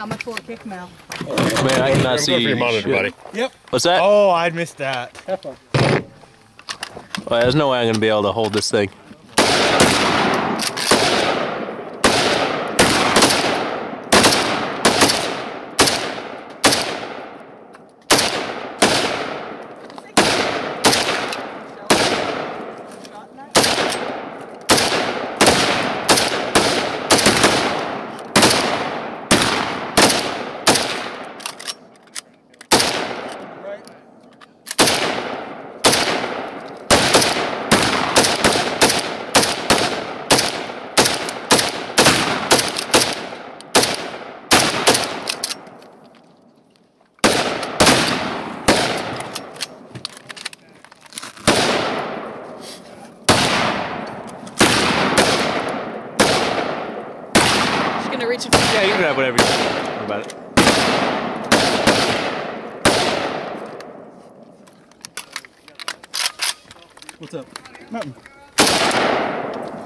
How much will it kick now? Man, I cannot see your monitor, buddy. Yep. What's that? Oh, I'd missed that. Well, there's no way I'm going to be able to hold this thing. Gonna reach it. Yeah, you can grab whatever you want. What about it? What's up? Nothing.